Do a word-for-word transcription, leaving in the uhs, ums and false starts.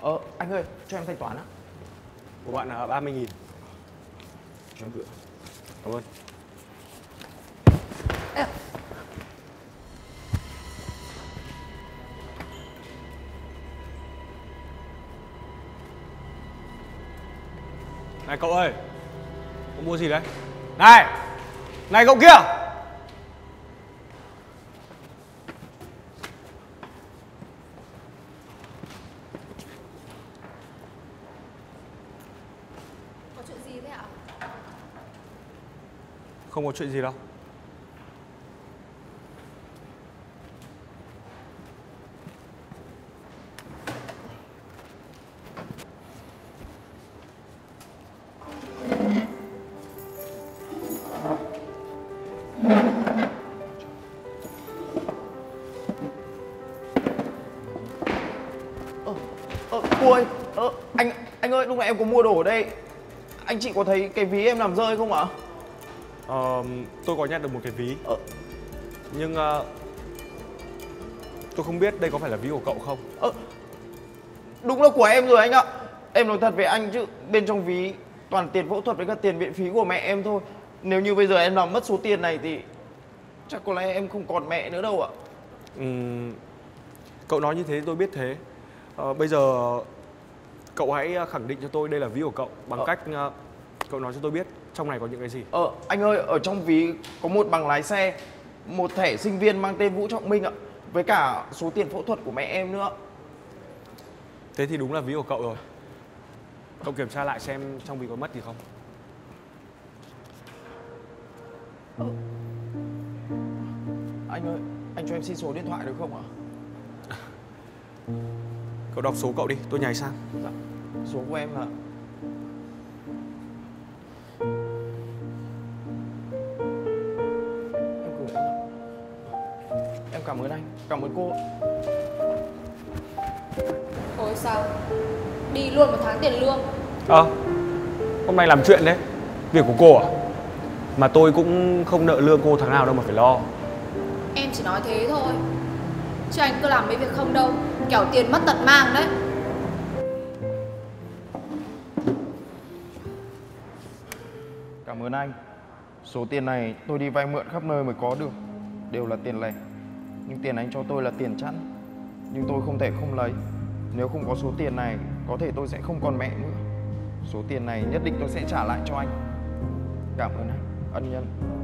Ờ, anh ơi, cho em thanh toán á. Của bạn là ba mươi nghìn. Cho em gửi. Cảm ơn. Ê. Này cậu ơi, cậu mua gì đấy? Này, này cậu kia! Có chuyện gì thế ạ? Không có chuyện gì đâu. Ờ, ờ, cô ơi, ờ, anh, anh ơi, lúc nãy em có mua đồ ở đây. Anh chị có thấy cái ví em làm rơi không ạ? Ờ, tôi có nhận được một cái ví. Ờ. Nhưng uh, tôi không biết đây có phải là ví của cậu không. Ờ, đúng là của em rồi anh ạ. Em nói thật với anh chứ bên trong ví toàn tiền phẫu thuật với cả tiền viện phí của mẹ em thôi. Nếu như bây giờ em làm mất số tiền này thì chắc có lẽ em không còn mẹ nữa đâu ạ. Uhm, cậu nói như thế tôi biết thế. Ờ, bây giờ cậu hãy khẳng định cho tôi đây là ví của cậu bằng ờ. cách uh, cậu nói cho tôi biết trong này có những cái gì. Ờ, anh ơi, ở trong ví có một bằng lái xe, một thẻ sinh viên mang tên Vũ Trọng Minh ạ, với cả số tiền phẫu thuật của mẹ em nữa. Thế thì đúng là ví của cậu rồi. Cậu kiểm tra lại xem trong ví có mất gì không. Ờ. Anh ơi, anh cho em xin số điện thoại được không ạ? Cậu đọc số cậu đi, tôi nhảy sang. Dạ, số của em là em gửi anh ạ. Em cảm ơn anh, cảm ơn cô. Ôi sao? Đi luôn một tháng tiền lương. Ờ, à, hôm nay làm chuyện đấy. Việc của cô à? Mà tôi cũng không nợ lương cô tháng nào đâu mà phải lo. Em chỉ nói thế thôi, chứ anh cứ làm mấy việc không đâu, kẻo tiền mất tật mang đấy. Cảm ơn anh. Số tiền này tôi đi vay mượn khắp nơi mới có được, đều là tiền lẻ. Nhưng tiền anh cho tôi là tiền chẵn, nhưng tôi không thể không lấy. Nếu không có số tiền này, có thể tôi sẽ không còn mẹ nữa. Số tiền này nhất định tôi sẽ trả lại cho anh. Cảm ơn anh, ân nhân.